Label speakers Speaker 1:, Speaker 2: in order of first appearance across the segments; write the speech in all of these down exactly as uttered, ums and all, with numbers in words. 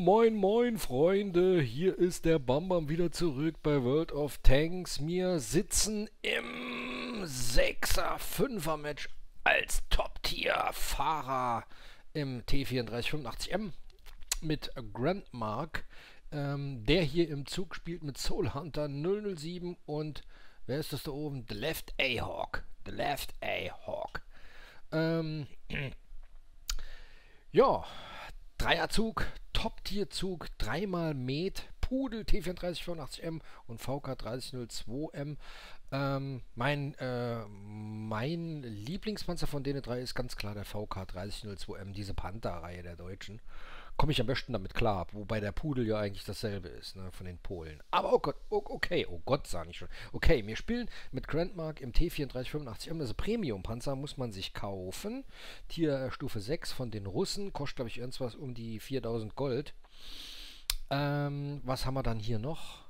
Speaker 1: Moin moin Freunde, hier ist der Bambam wieder zurück bei World of Tanks. Wir sitzen im sechser fünfer Match als Top-Tier-Fahrer im T vierunddreißig fünfundachtzig M mit Grandmark, ähm, der hier im Zug spielt mit Soul Hunter null null sieben und wer ist das da oben? The Left A-Hawk. The Left A-Hawk. Ähm, ja, Dreierzug, Top-Tier-Zug, dreimal Met, Pudel T vierunddreißig fünfundachtzig M und V K dreißig null zwei M. Ähm, mein, äh, mein Lieblingspanzer von denen drei ist ganz klar der V K dreißig null zwei M, diese Panther-Reihe der Deutschen. Komme ich am besten damit klar, wobei der Pudel ja eigentlich dasselbe ist, ne, von den Polen. Aber oh Gott, oh, okay, oh Gott, sah ich schon. Okay, wir spielen mit Grandmark im T vierunddreißig fünfundachtzig M, also Premium-Panzer muss man sich kaufen. Tierstufe sechs von den Russen, kostet glaube ich irgendwas um die viertausend Gold. Ähm, was haben wir dann hier noch?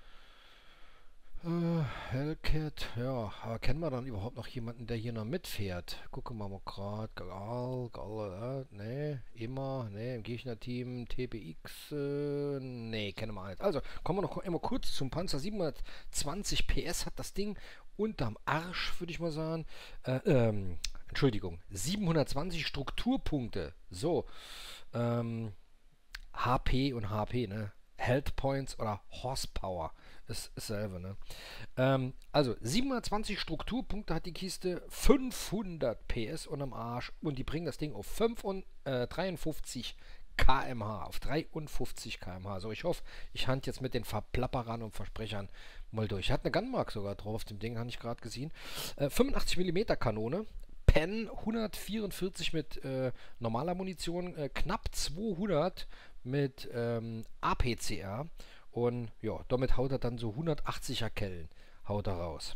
Speaker 1: Äh, Hellcat, ja, aber kennen wir dann überhaupt noch jemanden, der hier noch mitfährt? Gucken wir mal gerade, Gal, Gal, äh, ne, immer, ne, im Gegnerteam, T B X, äh, ne, kennen wir nicht. Also, kommen wir noch immer kurz zum Panzer, siebenhundertzwanzig P S hat das Ding unterm Arsch, würde ich mal sagen, äh, ähm, Entschuldigung, siebenhundertzwanzig Strukturpunkte, so, ähm, H P und H P, ne, Health Points oder Horsepower. Ist dasselbe, ne? Ähm, also siebenhundertzwanzig Strukturpunkte hat die Kiste, fünfhundert P S unterm Arsch und die bringen das Ding auf dreiundfünfzig Kilometer pro Stunde. Auf dreiundfünfzig Kilometer pro Stunde. So, ich hoffe, ich hand jetzt mit den Verplapperern und Versprechern mal durch. Hat eine Gunmark sogar drauf, auf dem Ding habe ich gerade gesehen. Äh, fünfundachtzig Millimeter Kanone. Pen hundertvierundvierzig mit äh, normaler Munition, äh, knapp zweihundert mit ähm, A P C R. Und ja, damit haut er dann so hundertachtziger Kellen, haut er raus.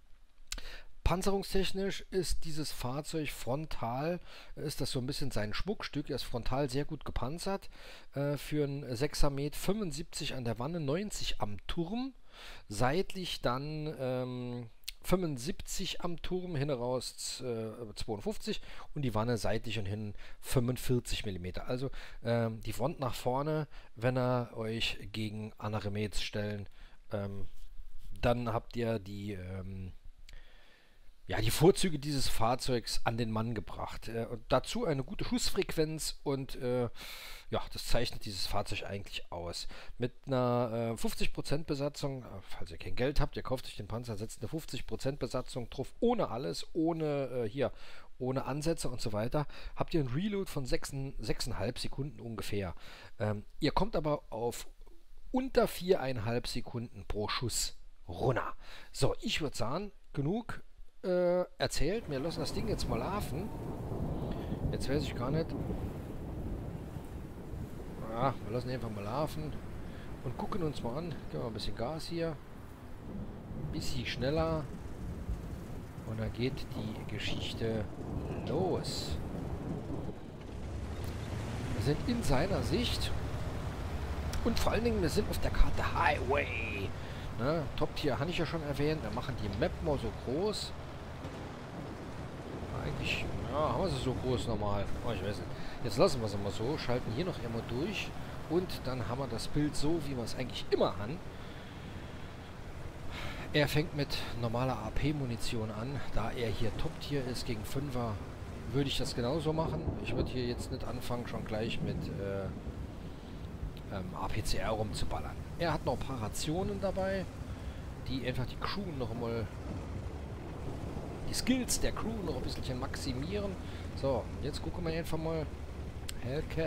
Speaker 1: Panzerungstechnisch ist dieses Fahrzeug frontal, ist das so ein bisschen sein Schmuckstück. Er ist frontal sehr gut gepanzert. Äh, für ein sechser Met fünfundsiebzig an der Wanne, neunzig am Turm. Seitlich dann ähm, fünfundsiebzig am Turm, hin raus äh, zweiundfünfzig und die Wanne seitlich und hin fünfundvierzig Millimeter. Also ähm, die Front nach vorne, wenn ihr euch gegen andere Mets stellen, ähm, dann habt ihr die, ähm, ja, die Vorzüge dieses Fahrzeugs an den Mann gebracht. Äh, und dazu eine gute Schussfrequenz und äh, ja, das zeichnet dieses Fahrzeug eigentlich aus. Mit einer äh, fünfzig Prozent Besatzung, äh, falls ihr kein Geld habt, ihr kauft euch den Panzer, setzt eine fünfzig Prozent Besatzung drauf, ohne alles, ohne äh, hier, ohne Ansätze und so weiter, habt ihr einen Reload von sechs Komma fünf Sekunden ungefähr. Ähm, ihr kommt aber auf unter vier Komma fünf Sekunden pro Schuss runter. So, ich würde sagen, genug äh, erzählt. Wir lassen das Ding jetzt mal laufen. Jetzt weiß ich gar nicht. Ja, wir lassen einfach mal laufen und gucken uns mal an. Geben wir mal ein bisschen Gas hier. Ein bisschen schneller. Und dann geht die Geschichte los. Wir sind in seiner Sicht. Und vor allen Dingen, wir sind auf der Karte Highway. Ne? Top-Tier habe ich ja schon erwähnt. Wir machen die Map mal so groß. Eigentlich, ja, haben wir sie so groß normal. Oh, ich weiß nicht. Jetzt lassen wir es mal so, schalten hier noch einmal durch und dann haben wir das Bild so, wie wir es eigentlich immer haben. Er fängt mit normaler A P-Munition an. Da er hier Top-Tier ist gegen Fünfer, würde ich das genauso machen. Ich würde hier jetzt nicht anfangen, schon gleich mit äh, ähm, A P C R rumzuballern. Er hat noch ein paar Rationen dabei, die einfach die Crew noch einmal, die Skills der Crew noch ein bisschen maximieren. So, jetzt gucken wir einfach mal. Hellcat.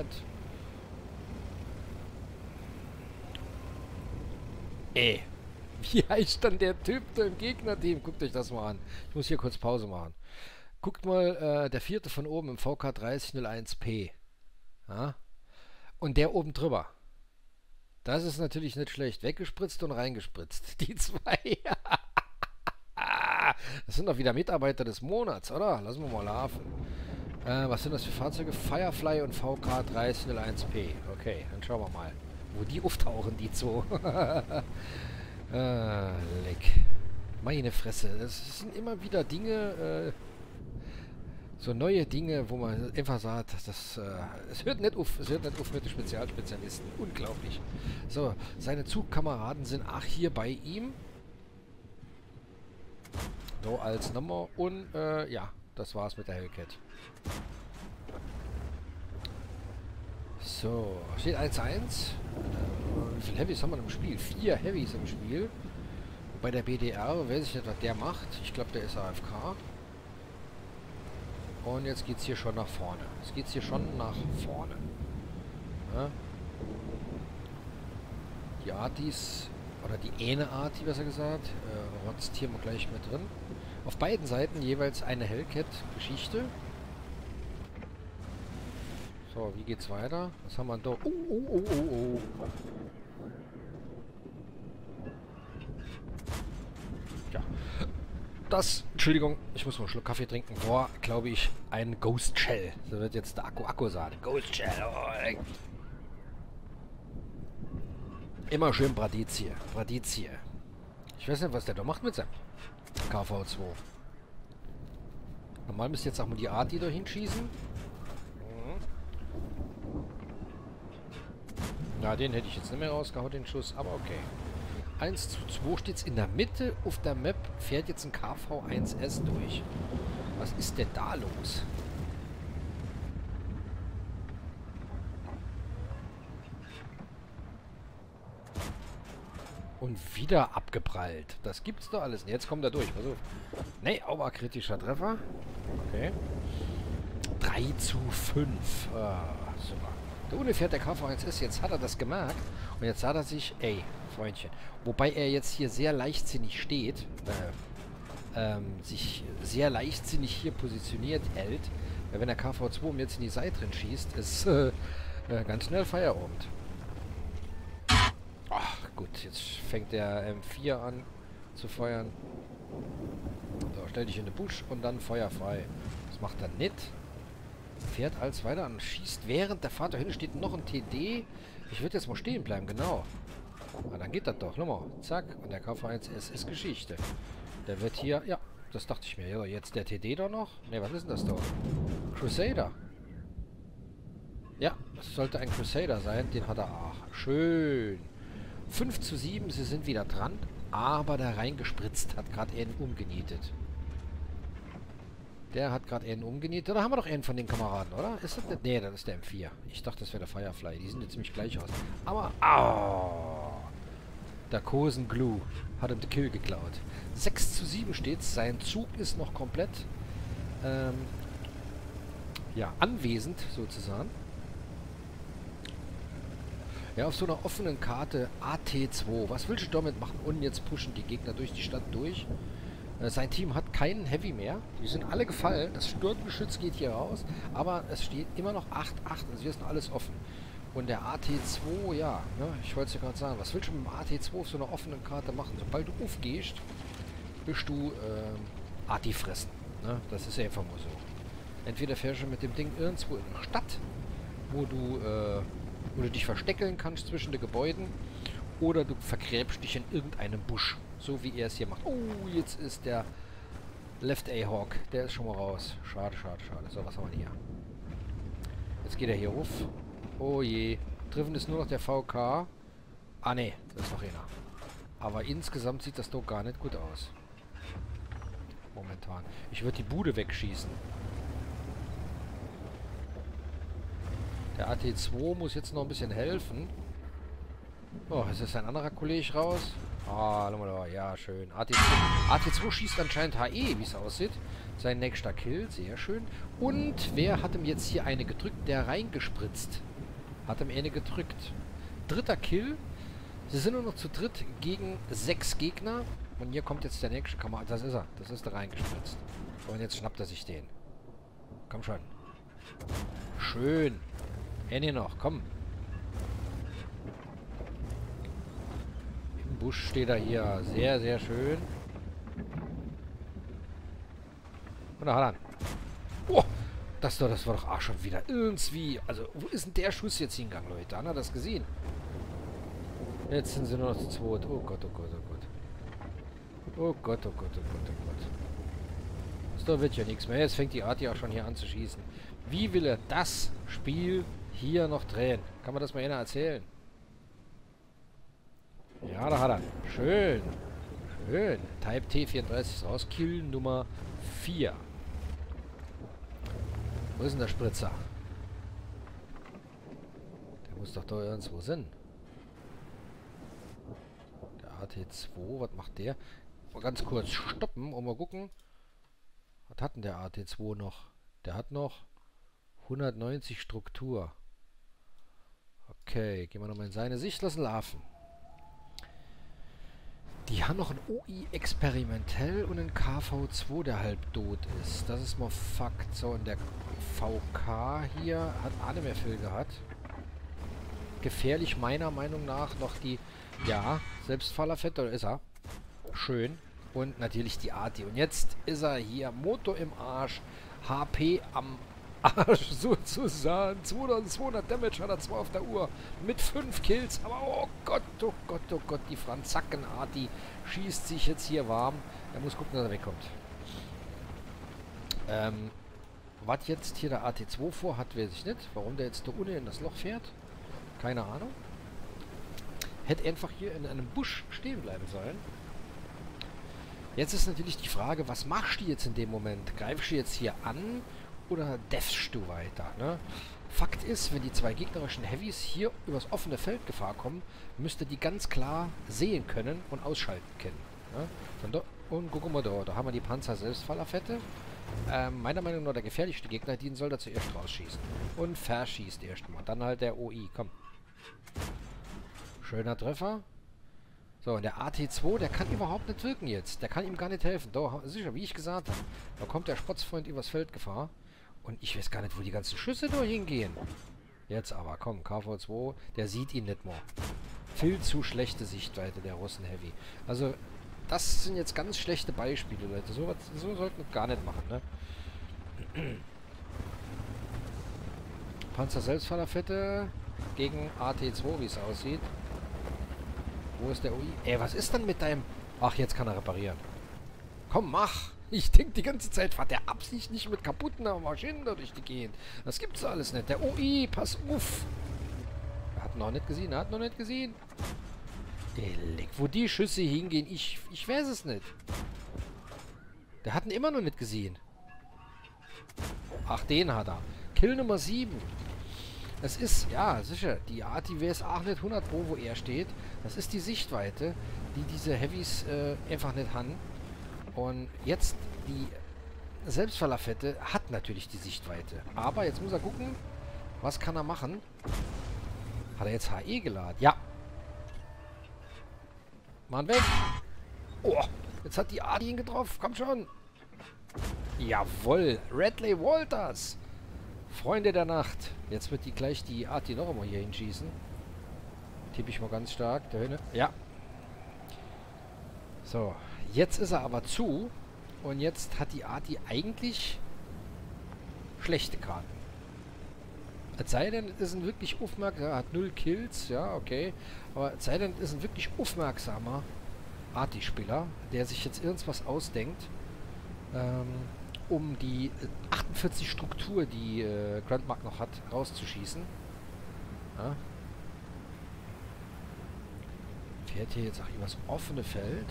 Speaker 1: Ey, wie heißt dann der Typ da im Gegnerteam? Guckt euch das mal an. Ich muss hier kurz Pause machen. Guckt mal, äh, der vierte von oben im V K dreißig null eins P. Ja? Und der oben drüber. Das ist natürlich nicht schlecht. Weggespritzt und reingespritzt. Die zwei. Das sind doch wieder Mitarbeiter des Monats, oder? Lassen wir mal laufen. Äh, was sind das für Fahrzeuge? Firefly und V K dreißig null eins P. Okay, dann schauen wir mal, wo die auftauchen, die zwei. ah, leck. Meine Fresse. Das sind immer wieder Dinge, äh, So neue Dinge, wo man einfach sagt, das, äh, es hört nicht auf, es hört nicht auf mit den Spezialspezialisten. Unglaublich. So, seine Zugkameraden sind ach hier bei ihm. So als Nummer und äh, ja, das war's mit der Hellcat. So, steht eins eins. Äh, wie viele Heavys haben wir im Spiel? Vier Heavys im Spiel. Bei der B D R, weiß ich nicht, was der macht. Ich glaube, der ist A F K. Und jetzt geht es hier schon nach vorne. Jetzt geht es hier schon nach vorne. Ja. Die Artis, oder die eine Arti, besser gesagt, äh, rotzt hier mal gleich mit drin. Auf beiden Seiten jeweils eine Hellcat-Geschichte. So, wie geht's weiter? Was haben wir da? Oh, oh, oh, oh, oh. Ja. Das, Entschuldigung, ich muss mal einen Schluck Kaffee trinken. War, glaube ich, ein Ghost Shell. So wird jetzt der Akku Akku sagen. Ghost Shell. Oh, immer schön Bradizie. Bradizie. Ich weiß nicht, was der da macht mit seinem K V zwei. Normal müsste jetzt auch mal die Arti da hinschießen. Mhm. Na, den hätte ich jetzt nicht mehr rausgehauen, den Schuss, aber okay. eins zu zwei steht es in der Mitte auf der Map, fährt jetzt ein K V eins S durch. Was ist denn da los? Und wieder abgeprallt. Das gibt's doch alles. Jetzt kommt er durch. Pass auf. Nee, aber kritischer Treffer. Okay. drei zu fünf. Ah, super. Der Une fährt der K V eins S. Jetzt hat er das gemerkt. Und jetzt sagt er sich, ey, Freundchen. Wobei er jetzt hier sehr leichtsinnig steht. Äh, ähm, sich sehr leichtsinnig hier positioniert hält. Weil wenn der K V zwei ihm jetzt in die Seite drin schießt, ist äh, äh, ganz schnell Feierabend. Ach gut, jetzt fängt der M vier an zu feuern. So, stell dich in den Busch und dann Feuer frei. Das macht er nicht. Fährt als weiter an, schießt während der Fahrt dahin steht noch ein T D. Ich würde jetzt mal stehen bleiben, genau. Ah, dann geht das doch. Nochmal. Zack. Und der K V eins S ist Geschichte. Der wird hier, ja, das dachte ich mir. Ja, jetzt der T D da noch. Ne, was ist denn das da? Crusader. Ja, das sollte ein Crusader sein. Den hat er auch. Schön. fünf zu sieben, sie sind wieder dran. Aber der reingespritzt hat gerade einen umgenietet. Der hat gerade einen umgenietet. Da haben wir doch einen von den Kameraden, oder? Ist das nicht? Nee, das ist der M vier. Ich dachte, das wäre der Firefly. Die sind jetzt ziemlich gleich aus. Aber, au! Der Kosen Glue hat ihm den Kill geklaut. sechs zu sieben steht's. Sein Zug ist noch komplett ähm, ja, anwesend, sozusagen. Ja, auf so einer offenen Karte A T zwei. Was willst du damit machen? Und jetzt pushen die Gegner durch die Stadt durch. Äh, sein Team hat keinen Heavy mehr. Die sind alle gefallen. Das Sturmgeschütz geht hier raus. Aber es steht immer noch acht acht. Also hier ist noch alles offen. Und der A T zwei, ja, ne, ich wollte es ja gerade sagen. Was willst du mit dem A T zwei auf so einer offenen Karte machen? Sobald du aufgehst, bist du äh, A T fressen. Ne? Das ist ja einfach mal so. Entweder fährst du mit dem Ding irgendwo in eine Stadt, wo du... Äh, wo du dich versteckeln kannst zwischen den Gebäuden, oder du vergräbst dich in irgendeinem Busch, so wie er es hier macht. Oh, jetzt ist der Left A-Hawk, der ist schon mal raus. Schade, schade, schade. So, was haben wir hier? Jetzt geht er hier hoch. Oh je. Treffen ist nur noch der V K. Ah ne, das ist noch einer. Aber insgesamt sieht das doch gar nicht gut aus. Momentan. Ich würde die Bude wegschießen. Der A T zwei muss jetzt noch ein bisschen helfen. Oh, ist das ein anderer Kollege raus? Ah, oh, ja, schön. A T zwei, A T zwei schießt anscheinend H E, wie es aussieht. Sein nächster Kill, sehr schön. Und wer hat ihm jetzt hier eine gedrückt? Der reingespritzt. Hat ihm eine gedrückt. Dritter Kill. Sie sind nur noch zu dritt gegen sechs Gegner. Und hier kommt jetzt der nächste Kamerad. Das ist er. Das ist der reingespritzt. Und jetzt schnappt er sich den. Komm schon. Schön. Eine noch, komm. Im Busch steht er hier. Sehr, sehr schön. Und da hat er ihn. Oh, das, doch, das war doch auch schon wieder irgendwie. Also, wo ist denn der Schuss jetzt hingegangen, Leute? Hat er das gesehen? Jetzt sind sie nur noch zu zweit. Oh Gott, oh Gott, oh Gott. Oh Gott, oh Gott, oh Gott, oh Gott. Was Da wird ja nichts mehr. Jetzt fängt die Arti auch schon hier an zu schießen. Wie will er das Spiel hier noch drehen? Kann man das mal einer erzählen? Ja, da hat er. Schön. Schön. Type T vierunddreißig ist raus. Kill Nummer vier. Wo ist denn der Spritzer? Der muss doch da irgendwo sein. Der A T zwei, was macht der? Mal ganz kurz stoppen und mal gucken. Was hat denn der A T zwei noch? Der hat noch hundertneunzig Struktur. Okay, gehen wir nochmal in seine Sicht, lassen laufen. Die haben noch ein O I experimentell und ein K V zwei, der halb tot ist. Das ist mal Fakt. So, und der V K hier hat auch nicht mehr viel gehabt. Gefährlich meiner Meinung nach noch die, ja, Selbstfallerfett, oder ist er? Schön. Und natürlich die Arti. Und jetzt ist er hier, Motor im Arsch, H P am Arsch sozusagen. zweitausendzweihundert Damage hat er zwar auf der Uhr mit fünf Kills, aber oh Gott, oh Gott, oh Gott, die Franzacken-Arti schießt sich jetzt hier warm. Er muss gucken, dass er wegkommt. Ähm, was jetzt hier der A T zwei vorhat, weiß ich nicht. Warum der jetzt da unten in das Loch fährt, keine Ahnung. Hätte einfach hier in einem Busch stehen bleiben sollen. Jetzt ist natürlich die Frage, was machst du jetzt in dem Moment? Greifst du jetzt hier an oder deffst du weiter? Ne? Fakt ist, wenn die zwei gegnerischen Heavys hier übers offene Feld Gefahr kommen, müsst ihr die ganz klar sehen können und ausschalten können. Ne? Von da, und guck mal da, da haben wir die Panzer-Selbstfallerfette. Ähm, meiner Meinung nach der gefährlichste Gegner, den soll er zuerst rausschießen. Und verschießt erstmal. Dann halt der O I, komm. Schöner Treffer. So, und der A T zwei, der kann überhaupt nicht wirken jetzt. Der kann ihm gar nicht helfen. Da, sicher, wie ich gesagt habe, da kommt der Spotzfreund übers Feld Gefahr. Und ich weiß gar nicht, wo die ganzen Schüsse da hingehen. Jetzt aber, komm, K V zwei, der sieht ihn nicht mehr. Viel zu schlechte Sichtweite, der Russen Heavy. Also, das sind jetzt ganz schlechte Beispiele, Leute. So, was, so sollten wir gar nicht machen, ne? Panzer-Selbstfallerfette gegen A T zwei, wie es aussieht. Wo ist der O I? Ey, was ist denn mit deinem... Ach, jetzt kann er reparieren. Komm, mach! Ich denke die ganze Zeit, fahrt der absichtlich mit kaputten Maschinen da durch die Gegend. Das gibt's alles nicht. Der O I, pass auf! Er hat noch nicht gesehen, er hat noch nicht gesehen. Ey, wo die Schüsse hingehen, ich, ich weiß es nicht. Der hat ihn immer noch nicht gesehen. Ach, den hat er. Kill Nummer sieben. Es ist, ja, sicher, die Arti wäre es auch nicht hundert Pro, wo er steht. Das ist die Sichtweite, die diese Heavys äh, einfach nicht haben. Und jetzt, die Selbstfallerfette hat natürlich die Sichtweite. Aber jetzt muss er gucken, was kann er machen. Hat er jetzt H E geladen? Ja. Mann, weg. Oh, jetzt hat die Arti ihn getroffen. Komm schon. Jawohl, Radley Walters. Freunde der Nacht. Jetzt wird die gleich die Arti noch einmal hier hinschießen. Tippe ich mal ganz stark. Da hinten. Ja. So. Jetzt ist er aber zu. Und jetzt hat die Arti eigentlich schlechte Karten. Es sei denn, es ist ein wirklich aufmerksamer. Er hat null Kills. Ja, okay. Aber es sei denn, es ist ein wirklich aufmerksamer Arti-Spieler, der sich jetzt irgendwas ausdenkt. Ähm... um die achtundvierzig Struktur, die äh, Grandmark noch hat, rauszuschießen. Ja. Fährt hier jetzt auch übers offene Feld.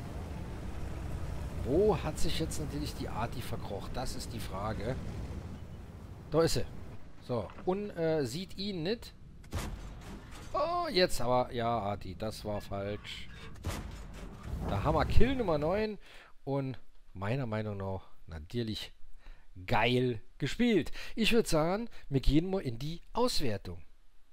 Speaker 1: Wo hat sich jetzt natürlich die Arti verkrocht? Das ist die Frage. Da ist sie. So, und äh, sieht ihn nicht. Oh, jetzt aber, ja, Arti, das war falsch. Da haben wir Kill Nummer neun und meiner Meinung nach natürlich geil gespielt. Ich würde sagen, wir gehen mal in die Auswertung.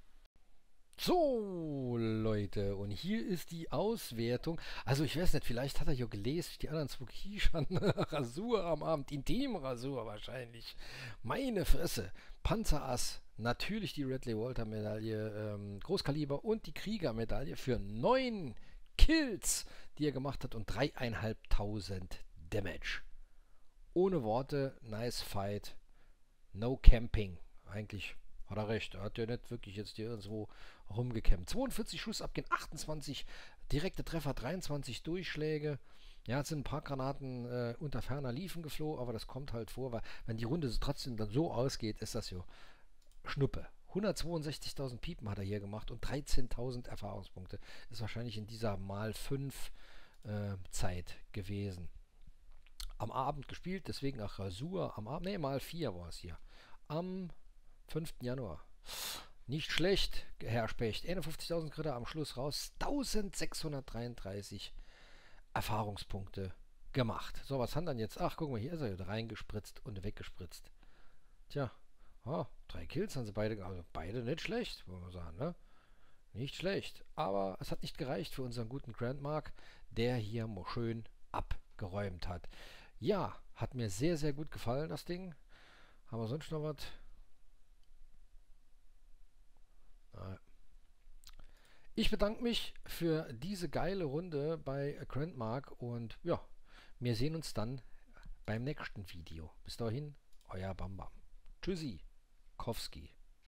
Speaker 1: So, Leute, und hier ist die Auswertung. Also, ich weiß nicht, vielleicht hat er ja gelesen, die anderen zwei Kischern Rasur am Abend, Intim-Rasur wahrscheinlich. Meine Fresse. Panzerass, natürlich die Radley Walter Medaille, ähm, Großkaliber und die Krieger-Medaille für neun Kills, die er gemacht hat und dreieinhalbtausend Damage. Ohne Worte, nice fight, no camping. Eigentlich hat er recht, er hat ja nicht wirklich jetzt hier irgendwo rumgekämpft. zweiundvierzig Schuss abgehen, achtundzwanzig direkte Treffer, dreiundzwanzig Durchschläge. Ja, es sind ein paar Granaten äh, unter ferner Liefen geflogen, aber das kommt halt vor, weil wenn die Runde so trotzdem dann so ausgeht, ist das so Schnuppe. hundertzweiundsechzigtausend Piepen hat er hier gemacht und dreizehntausend Erfahrungspunkte. Ist wahrscheinlich in dieser mal fünf äh, Zeit gewesen. Am Abend gespielt, deswegen auch Rasur am Abend. Ne, mal vier war es hier. Am fünften Januar. Nicht schlecht, Herr Specht. einundfünfzigtausend Kritter am Schluss raus. eintausendsechshundertdreiunddreißig Erfahrungspunkte gemacht. So, was haben dann jetzt? Ach, guck mal, hier ist er wieder reingespritzt und weggespritzt. Tja, oh, drei Kills haben sie beide, also beide nicht schlecht, wollen wir sagen, ne? Nicht schlecht. Aber es hat nicht gereicht für unseren guten Grandmark, der hier mal schön abgeräumt hat. Ja, hat mir sehr, sehr gut gefallen, das Ding. Haben wir sonst noch was? Ich bedanke mich für diese geile Runde bei Grandmark und ja, wir sehen uns dann beim nächsten Video. Bis dahin, euer Bam Bam. Tschüssi, Kowski.